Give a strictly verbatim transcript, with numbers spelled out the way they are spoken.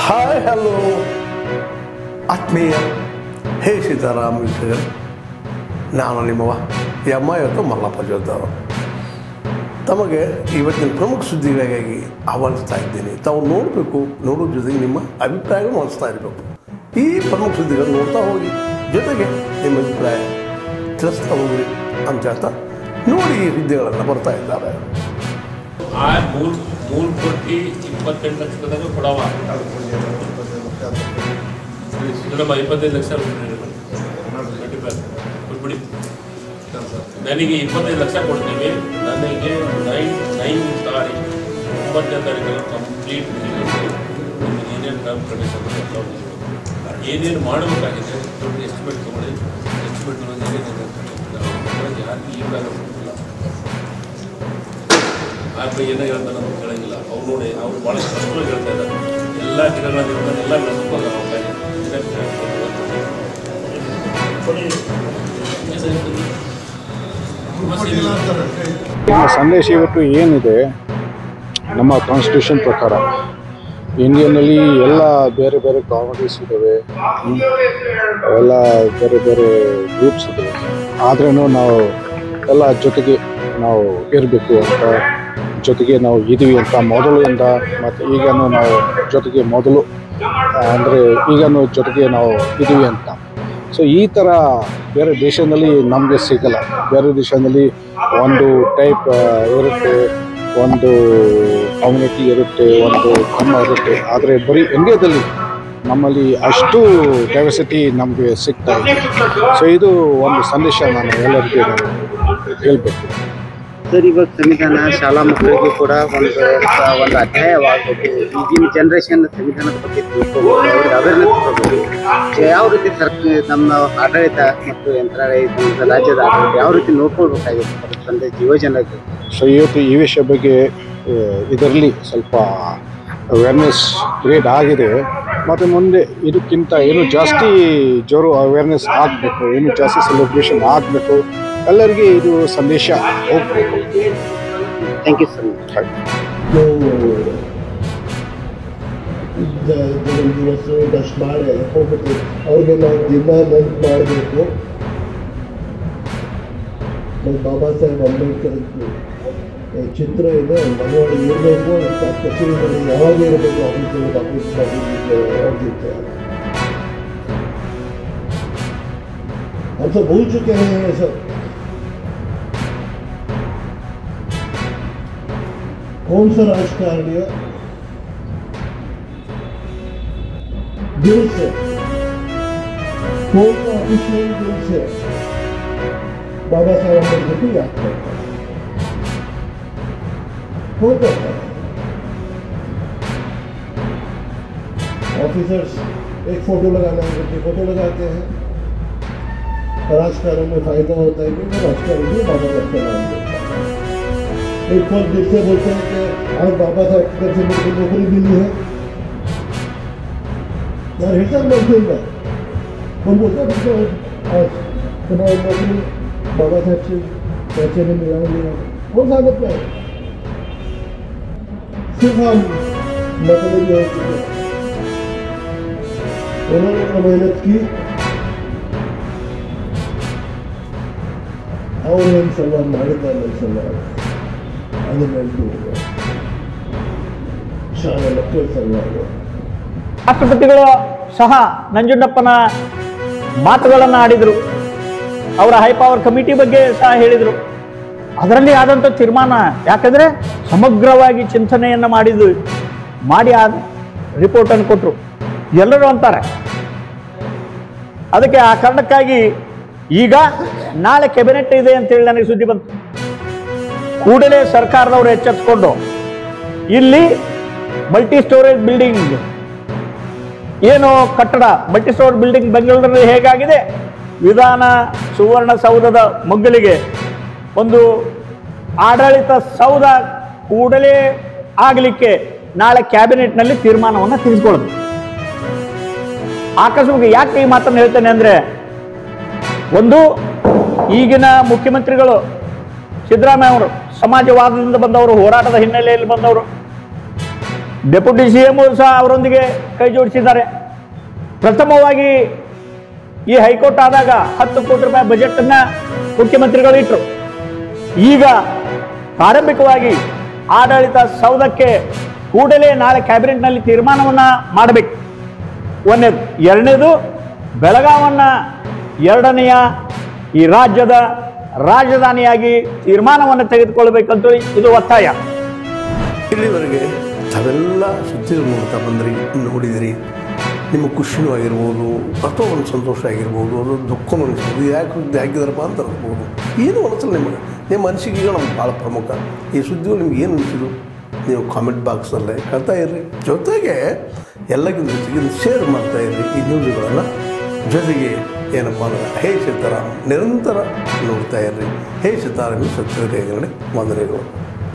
Hi hello ಆತ್ಮೀಯ ಹೇ ಸೀತಾರಾಮ್ ವೀಕ್ಷಕರೇ, ನಾನು ನಿಮ್ಮವ ಎಮ್ಮ ಇವತ್ತು ಮಲ್ಲಪ್ಪ ಜೋದ್ದವರು ತಮಗೆ ಇವತ್ತಿನ ಪ್ರಮುಖ ಸುದ್ದಿಗಳಿಗಾಗಿ ಆಹ್ವಾನಿಸ್ತಾ ಇದ್ದೀನಿ. ತಾವು ನೋಡಬೇಕು, ನೋಡೋ ಜೊತೆಗೆ ನಿಮ್ಮ ಅಭಿಪ್ರಾಯವನ್ನು ಹೊಲಿಸ್ತಾ ಇರಬೇಕು. ಈ ಪ್ರಮುಖ ಸುದ್ದಿಗಳು ನೋಡ್ತಾ ಹೋಗಿ, ಜೊತೆಗೆ ನಿಮ್ಮ ಅಭಿಪ್ರಾಯ ತಿಳಿಸ್ತಾ ಹೋಗ್ರಿ ಅಂತ ಹೇಳ್ತಾ ನೋಡಿ ಈ ಸುದ್ದಿಗಳನ್ನು ಬರ್ತಾ ಇದ್ದಾರೆ. ಆ ಮೂರು ಮೂರು ಕೋಟಿ ಇಪ್ಪತ್ತೆಂಟು ಲಕ್ಷದಾಗ ಕೊಡವ ನಮ್ಮ ಇಪ್ಪತ್ತೈದು ಲಕ್ಷ ಕೊಟ್ಬಿಡಿ. ನನಗೆ ಇಪ್ಪತ್ತೈದು ಲಕ್ಷ ಕೊಡ್ತೀವಿ. ನನಗೆ ನೈನ್ ನೈನ್ ತಾರೀಕು ಒಂಬತ್ತನೇ ತಾರೀಕು ಕಂಪ್ಲೀಟ್ ಏನೇನು ಗ್ರಾಮ ಪ್ರದೇಶ ಏನೇನು ಮಾಡಬೇಕಾಗಿದೆ ದೊಡ್ಡ ಎಸ್ಟಿಮೇಟ್ ತೊಗೊಳ್ಳಿ. ಎಸ್ಟಿಮೇಟ್ ತೊಗೊಳ್ಳೋದು ಯಾರು ಈಗಾಗ ಆ ಬಗ್ಗೆ ಏನೋ ಹೇಳ್ತಾರೆ ನಮ್ಗೆ ಕೇಳಂಗಿಲ್ಲ. ಅವ್ರು ನೋಡಿ ಅವ್ರು ಭಾಳ ಕಷ್ಟವಾಗಿ ಹೇಳ್ತಾ ಇದ್ದಾರೆ. ಎಲ್ಲ ಗಿಡಗಳನ್ನ ಎಲ್ಲ ಬೆಳೆಸ್ಕೊಂಡು ನಾವು ಸಂದೇಶ ಇವತ್ತು ಏನಿದೆ, ನಮ್ಮ ಕಾನ್ಸ್ಟಿಟ್ಯೂಷನ್ ಪ್ರಕಾರ ಇಂಡಿಯನ್ನಲ್ಲಿ ಎಲ್ಲ ಬೇರೆ ಬೇರೆ ಕಾಮಿಟೀಸ್ ಇದ್ದಾವೆ, ಎಲ್ಲ ಬೇರೆ ಬೇರೆ ಗ್ರೂಪ್ಸ್ ಇದ್ದಾವೆ. ಆದ್ರೂ ನಾವು ಎಲ್ಲ ಜೊತೆಗೆ ನಾವು ಇರಬೇಕು ಅಂತ, ಜೊತೆಗೆ ನಾವು ಇದ್ದೀವಿ ಅಂತ ಮೊದಲಿಂದ ಮತ್ತು ಈಗನೂ ನಾವು ಜೊತೆಗೆ ಮೊದಲು ಅಂದರೆ ಈಗನೂ ಜೊತೆಗೆ ನಾವು ಇದ್ದೀವಿ ಅಂತ. ಸೊ ಈ ಥರ ಬೇರೆ ದೇಶದಲ್ಲಿ ನಮಗೆ ಸಿಗಲ್ಲ. ಬೇರೆ ದೇಶದಲ್ಲಿ ಒಂದು ಟೈಪ್ ಇರುತ್ತೆ, ಒಂದು ಕಮ್ಯುನಿಟಿ ಇರುತ್ತೆ, ಒಂದು ಧರ್ಮ ಇರುತ್ತೆ. ಆದರೆ ಬರೀ ಇಂಡಿಯಾದಲ್ಲಿ ನಮ್ಮಲ್ಲಿ ಅಷ್ಟು ಡೈವರ್ಸಿಟಿ ನಮಗೆ ಸಿಗ್ತಾ ಇದೆ. ಸೊ ಇದು ಒಂದು ಸಂದೇಶ ನಾನು ಎಲ್ಲರಿಗೂ ಹೇಳಬೇಕು. ಸರ್, ಇವಾಗ ಸಂವಿಧಾನ ಶಾಲಾ ಮಕ್ಕಳಿಗೂ ಕೂಡ ಒಂದು ಒಂದು ಅಧ್ಯಾಯವಾಗಬೇಕು. ಈಗಿನ ಜನ್ರೇಷನ್ ಸಂವಿಧಾನದ ಬಗ್ಗೆ ತಿಳ್ಕೊಬೇಕು, ಅವ್ರಿಗೆ ಅವೇರ್ನೆಸ್ ಕೊಡಬೇಕು. ಯಾವ ರೀತಿ ಸರ್ಕಾರ ನಮ್ಮ ಆಡಳಿತ ಮತ್ತು ಯಂತ್ರಾಡಳಿತ ರಾಜ್ಯದ ಆಡಳಿತ ಯಾವ ರೀತಿ ನೋಡ್ಕೊಳ್ಬೇಕಾಗಿತ್ತು ತಂದೆ ಯುವಜನರಿಗೆ. ಸೊ ಇವತ್ತು ಈ ವಿಷಯ ಬಗ್ಗೆ ಇದರಲ್ಲಿ ಸ್ವಲ್ಪ ಅವೇರ್ನೆಸ್ ಕ್ರಿಯೇಟ್ ಆಗಿದೆ. ಮತ್ತು ಮುಂದೆ ಇದಕ್ಕಿಂತ ಏನು ಜಾಸ್ತಿ ಜೋರು ಅವೇರ್ನೆಸ್ ಆಗಬೇಕು, ಏನು ಜಾಸ್ತಿ ಸೆಲೆಬ್ರೇಷನ್ ಆಗಬೇಕು, ಎಲ್ಲರಿಗೆ ಇದು ಸಂದೇಶ ಹೋಗಬೇಕು. Thank you sir. ಜನ್ಮದಿವಸ ಡಸ್ಟ್ ಮಾಡಿ ಹೋಗ್ಬಿಟ್ಟು ಅವ್ರಿಗೆ ನಾವು ದಿನ ನೆನ್ಪು ಮಾಡಬೇಕು. ಬಾಬಾ ಸಾಹೇಬ್ ಅಂಬೇಡ್ಕರ್ ಚಿತ್ರ ಇದೆ, ಮನೆಯೊಳಗೆ ಇರಬೇಕು. ಕಚೇರಿಯಲ್ಲಿ ಯಾವಾಗ ಇರಬೇಕು, ಆಫೀಸಲ್ಲಿ ಆಫೀಸ್ ಅವ್ರದಿತ್ತು. हम सब भूल चुके हैं ये सब. कौन सा राजकारणीय दिल से, कौन सा ऑफिशियल दिल से बाबा साहब अम्बेडकर को याद करता है? कौन करता है? ऑफिसर्स एक फोटो लगाना है, फोटो लगाते हैं. राजकारण में फायदा होता है क्योंकि राजकारण में बाबा साहब का नाम देता है. एक फल दिल से बोलते हैं कि आज बाबा साहब की तरफ से मुझे नौकरी मिली है, यार हिसाब नहीं देगा. कौन बोलता है आज तुम्हारी नौकरी बाबा साहब से पैसे में मिला लिया? कौन सा मतलब है? सिर्फ हम मतलब ये है उन्होंने मेहनत की ಅವರು ಏನು ಸಲ್ವಾರ ಮಾಡಿದ್ದಾರೆ, ಸಲ್ವಾರ ಅದನ್ನೆಂಟು ಶಾಲಾ ಮಕ್ಕಳ ಸಲ್ವಾರ. ರಾಷ್ಟ್ರಪತಿಗಳು ಸಹ ನಂಜುಂಡಪ್ಪನ ಮಾತುಗಳನ್ನು ಆಡಿದರು. ಅವರ ಹೈ ಪವರ್ ಕಮಿಟಿ ಬಗ್ಗೆ ಸಹ ಹೇಳಿದರು. ಅದರಲ್ಲಿ ಆದಂಥ ತೀರ್ಮಾನ, ಯಾಕಂದರೆ ಸಮಗ್ರವಾಗಿ ಚಿಂತನೆಯನ್ನು ಮಾಡಿದ್ದು ಮಾಡಿ ಆ ರಿಪೋರ್ಟನ್ನು ಕೊಟ್ಟರು. ಎಲ್ಲರೂ ಅಂತಾರೆ. ಅದಕ್ಕೆ ಆ ಕಾರಣಕ್ಕಾಗಿ ಈಗ ನಾಳೆ ಕ್ಯಾಬಿನೆಟ್ ಇದೆ ಅಂತೇಳಿ ನನಗೆ ಸುದ್ದಿ ಬಂತು. ಕೂಡಲೇ ಸರ್ಕಾರದವರು ಎಚ್ಚೆತ್ತುಕೊಂಡು ಇಲ್ಲಿ ಮಲ್ಟಿ ಸ್ಟೋರೇಜ್ ಬಿಲ್ಡಿಂಗ್ ಏನು ಕಟ್ಟಡ, ಮಲ್ಟಿ ಸ್ಟೋರೇಜ್ ಬಿಲ್ಡಿಂಗ್ ಬೆಂಗಳೂರಲ್ಲಿ ಹೇಗಾಗಿದೆ, ವಿಧಾನ ಸುವರ್ಣಸೌಧದ ಮಗ್ಗಲಿಗೆ ಒಂದು ಆಡಳಿತ ಸೌಧ ಕೂಡಲೇ ಆಗಲಿಕ್ಕೆ ನಾಳೆ ಕ್ಯಾಬಿನೆಟ್ನಲ್ಲಿ ತೀರ್ಮಾನವನ್ನು ತಿಳಿಸ್ಕೊಳ್ಳೋದು. ಆಕಸ್ಮಿಕ ಯಾಕೆ ಈ ಮಾತನ್ನು ಹೇಳ್ತೇನೆ ಅಂದರೆ, ಒಂದು ಈಗಿನ ಮುಖ್ಯಮಂತ್ರಿಗಳು ಸಿದ್ದರಾಮಯ್ಯ ಅವರು ಸಮಾಜವಾದದಿಂದ ಬಂದವರು, ಹೋರಾಟದ ಹಿನ್ನೆಲೆಯಲ್ಲಿ ಬಂದವರು. ಡೆಪ್ಯೂಟಿ ಸಿ ಎಂ ಸಹ ಅವರೊಂದಿಗೆ ಕೈ ಜೋಡಿಸಿದ್ದಾರೆ. ಪ್ರಥಮವಾಗಿ ಈ ಹೈಕೋರ್ಟ್ ಆದಾಗ ಹತ್ತು ಕೋಟಿ ರೂಪಾಯಿ ಬಜೆಟ್ ಅನ್ನ ಮುಖ್ಯಮಂತ್ರಿಗಳು ಇಟ್ಟರು. ಈಗ ಪ್ರಾರಂಭಿಕವಾಗಿ ಆಡಳಿತ ಸೌಧಕ್ಕೆ ಕೂಡಲೇ ನಾಳೆ ಕ್ಯಾಬಿನೆಟ್ನಲ್ಲಿ ತೀರ್ಮಾನವನ್ನ ಮಾಡಬೇಕು. ಒಂದನೇದು. ಎರಡನೇದು, ಬೆಳಗಾವನ್ನ ಎರಡನೆಯ ಈ ರಾಜ್ಯದ ರಾಜಧಾನಿಯಾಗಿ ತೀರ್ಮಾನವನ್ನು ತೆಗೆದುಕೊಳ್ಬೇಕಂತೇಳಿ ಇದು ಒತ್ತಾಯ. ಇಲ್ಲಿವರೆಗೆ ತಾವೆಲ್ಲ ಸುದ್ದಿಗಳು ನೋಡ್ತಾ ಬಂದ್ರಿ, ನೋಡಿದಿರಿ. ನಿಮಗೆ ಖುಷಿನೂ ಆಗಿರ್ಬೋದು, ಅಥವಾ ಒಂದು ಸಂತೋಷ ಆಗಿರ್ಬೋದು, ಅದು ದುಃಖನೂ ಅನಿಸ್ಬೋದು. ಯಾಕೆ ಸುದ್ದಿ ಹಾಕಿದಾರಪ್ಪ ಅಂತ ಅನ್ಬೋದು. ಏನು ಅನಿಸಲ್ಲ ನಿಮಗೆ, ನಿಮ್ಮ ಅನಿಸಿಕೆಗಳು ನಮ್ಗೆ ಭಾಳ ಪ್ರಮುಖ. ಈ ಸುದ್ದಿಗಳು ನಿಮ್ಗೆ ಏನು ಅನಿಸಿದ್ರು ನೀವು ಕಾಮೆಂಟ್ ಬಾಕ್ಸಲ್ಲೇ ಹೇಳ್ತಾ ಇರ್ರಿ. ಜೊತೆಗೆ ಎಲ್ಲಕ್ಕಿಂತ ಜೊತೆಗೆ ಶೇರ್ ಮಾಡ್ತಾ ಇರ್ರಿ ಈ ನ್ಯೂಸ್ಗಳನ್ನು. ಜೊತೆಗೆ ಏನಪ್ಪ ಅಂದ್ರೆ ಹೇ ಸೀತಾರಾಮ್ ನಿರಂತರ ನೋಡ್ತಾ ಇರ್ರಿ. ಹೇ ಸೀತಾರಾಮ್ ಸತ್ಯ ವಂದನೆಗಳು.